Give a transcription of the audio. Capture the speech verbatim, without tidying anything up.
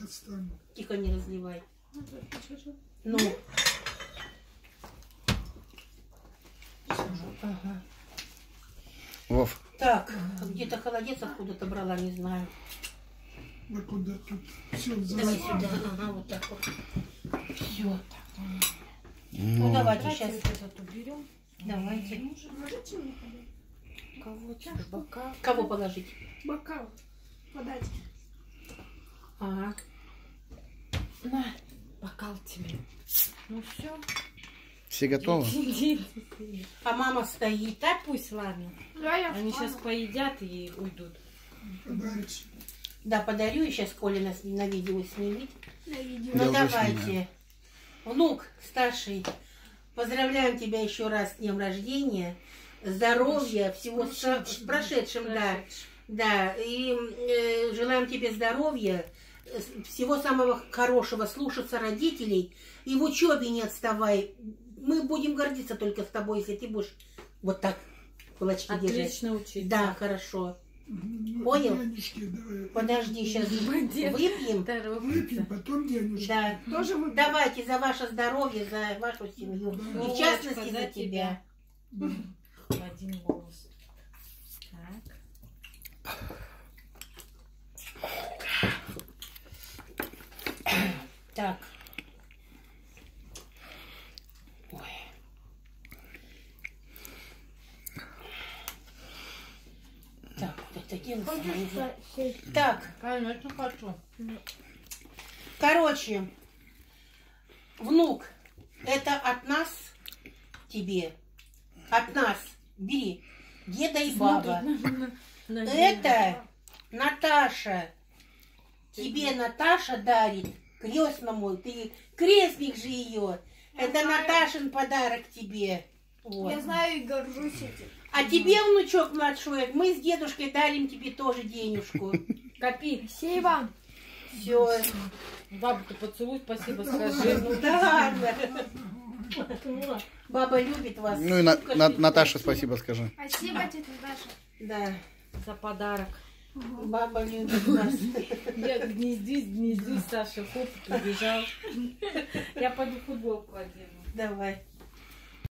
Отстану. Тихо, не разливай. Ну. Ага. Вов. Так, где-то холодец откуда-то брала, не знаю. Да куда тут? Все, Давай сюда. Ага, вот так вот. Все. Ну, давайте сейчас. Уберем. Давайте. Кого тебе? Бокал. Кого положить? Бокал подать. Ага. На, бокал тебе. Ну все. Все готовы? А мама стоит. Да пусть, ладно. Да, я Они встану. сейчас поедят и уйдут. подарить. Да, подарю. И сейчас Коля нас на видео снимет. На видео. Я Ну, уже давайте. снимаю. Внук старший, поздравляем тебя еще раз с днем рождения. Здоровья, всего с с прошедшим, да. Да, и э, желаем тебе здоровья, э, всего самого хорошего, слушаться родителей. И в учебе не отставай. Мы будем гордиться только с тобой, если ты будешь вот так кулачки держать. Отлично учиться. Да, хорошо. Ну, Понял? денежки давай. Подожди, сейчас Молодец. выпьем. Выпьем, потом денежки. Да. Тоже вы. Давайте за ваше здоровье, за вашу семью. И в Олечка, частности за за тебя. В один голос. Так. Так. Ой. Так, вот это дело. Так, Конечно, хочу. короче, внук, это от нас тебе. От нас. Бери. Деда и баба. Это Наташа. Тебе Наташа дарит крестному. Ты крестник же ее. Я Это знаю. Наташин подарок тебе. Вот. Я знаю и горжусь этим. А тебе, внучок младшой, мы с дедушкой дарим тебе тоже денежку. Копи. Спасибо. Все. Бабу-то поцелуй, спасибо скажи. Ну, Да ладно. Баба любит вас. Ну и на, Сука, на- ты- Наташе спасибо скажи. Спасибо, тетя Даша. Да. за подарок. Баба любит вас. Я гнездюсь, гнездюсь, Саша, хоп, побежал. Я пойду футболку одену. Давай.